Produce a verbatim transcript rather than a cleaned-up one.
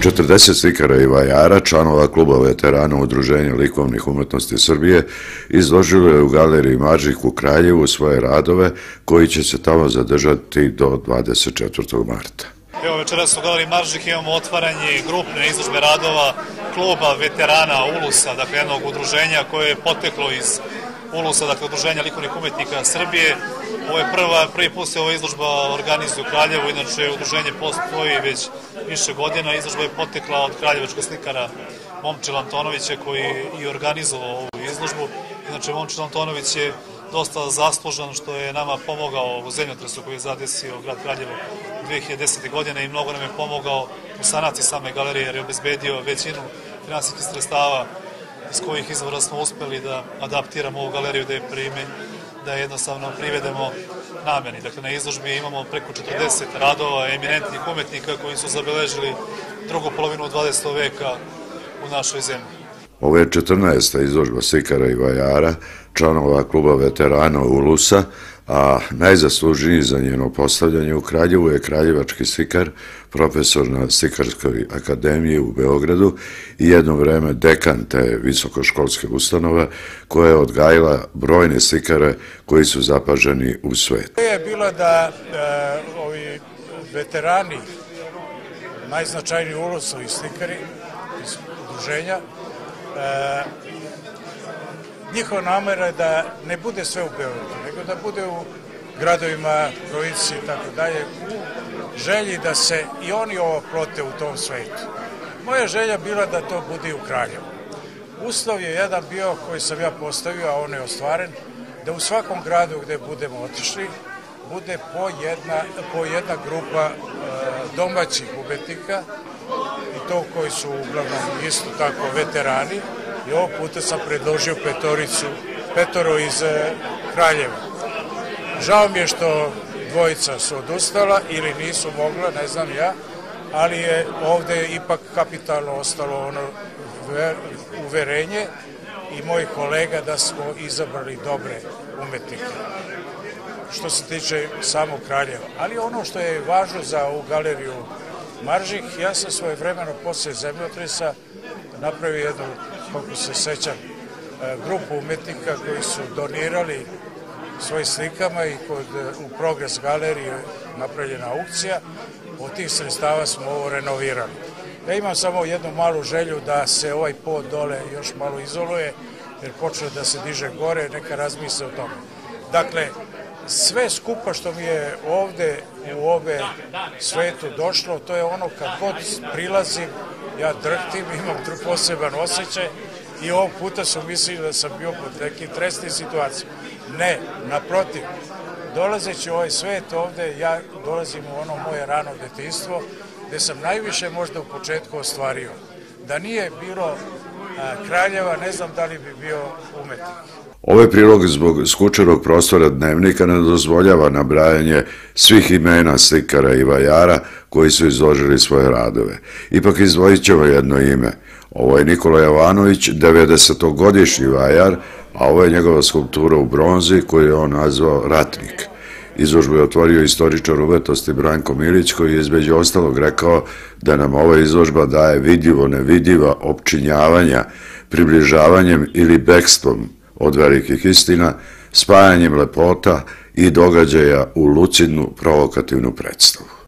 četrdeset slikara i vajara, članova kluba veterana Udruženja likovnih umetnosti Srbije, izložilo je u galeriji Maržih u Kraljevu svoje radove koji će se tamo zadržati do dvadeset četvrtog marta. Evo, večeras u galeriji Maržih imamo otvaranje grupne izložbe radova kluba veterana Ulusa, dakle jednog udruženja koje je poteklo iz Ulusa, dakle Udruženja likovnih umetnika Srbije. Ovo je prva, prvi put se ova izložba organizuje u Kraljevu, inače udruženje postoji već više godina. Izložba je potekla od kraljevačkog slikara Momčila Antonovića koji je i organizovao ovu izložbu. Inače, Momčil Antonović je dosta zaslužan što je nama pomogao u zemljotresu koji je zadesio grad Kraljevo dve hiljade desete. godine i mnogo nam je pomogao u sanaciji same galerije jer je obezbedio većinu finansijskih sredstava iz kojih izvora smo uspeli da adaptiramo ovu galeriju, da je prime, da je jednostavno privedemo nameni. Dakle, na izložbi imamo preko četrdeset radova eminentnih umetnika koji su zabeležili drugu polovinu dvadesetog veka u našoj zemlji. Ovo je četrnaesta izložba slikara i vajara, članova kluba veterana Ulusa, a najzaslužniji za njeno postavljanje u Kraljevu je kraljevački slikar, profesor na Slikarskoj akademiji u Beogradu i jedno vreme dekan te visokoškolske ustanove koja je odgajila brojne slikare koji su zapaženi u svijetu. To je bilo da ovi veterani, najznačajniji Ulusovi slikari iz udruženja, njihova namera je da ne bude sve u Beogradu, nego da bude u gradovima, provinciji i tako dalje, u želji da se i oni oplote u tom svetu. Moja želja bila da to bude i u Kraljevu. Uslov je jedan bio koji sam ja postavio, a on je ostvaren, da u svakom gradu gde budemo otišli, bude po jedna, po jedna grupa domaćih umetnika, i to koji su uglavnom isto tako veterani, i ovog puta sam predložio petoricu, petoro iz Kraljeva. Žao mi je što dvojica su odustala ili nisu mogla, ne znam ja, ali je ovde ipak kapitalno ostalo ono uverenje i mojih kolega da smo izabrali dobre umetnike što se tiče samog Kraljeva. Ali ono što je važno za ovu galeriju Maržih, ja sam svoje vremeno posle zemljotresa napravio jednu, kako se sećam, grupu umetnika koji su donirali svojim slikama i kod, u Progres galeriji napravljena aukcija. Od tih sredstava smo ovo renovirali. Ja imam samo jednu malu želju da se ovaj pod dole još malo izoluje, jer počne da se diže gore, neka razmisle o tome. Dakle, sve skupa što mi je ovde u ove svetu došlo, to je ono kad god prilazim, ja drhtim, imam poseban osjećaj i ovog puta su mislili da sam bio pod nekim tresnim situacijama. Ne, naprotiv, dolazeći u ovaj svet ovde, ja dolazim u ono moje rano detinjstvo, gde sam najviše možda u početku ostvario. Da nije bilo Kraljeva, ne znam da li bi bio umetnik. Ovaj prilog zbog skučenog prostora dnevnika ne dozvoljava nabrajanje svih imena slikara i vajara koji su izložili svoje radove. Ipak izdvojit ćemo jedno ime. Ovo je Nikola Jovanović, devedesetogodišnji vajar, a ovo je njegova skulptura u bronzi koju je on nazvao Ratnik. Izložbu je otvorio istoričar umetnosti Branko Milić koji je između ostalog rekao da nam ova izložba daje vidljivo nevidljiva opčinjavanja, približavanjem ili bekstvom od velikih istina, spajanjem lepota i događaja u lucidnu provokativnu predstavu.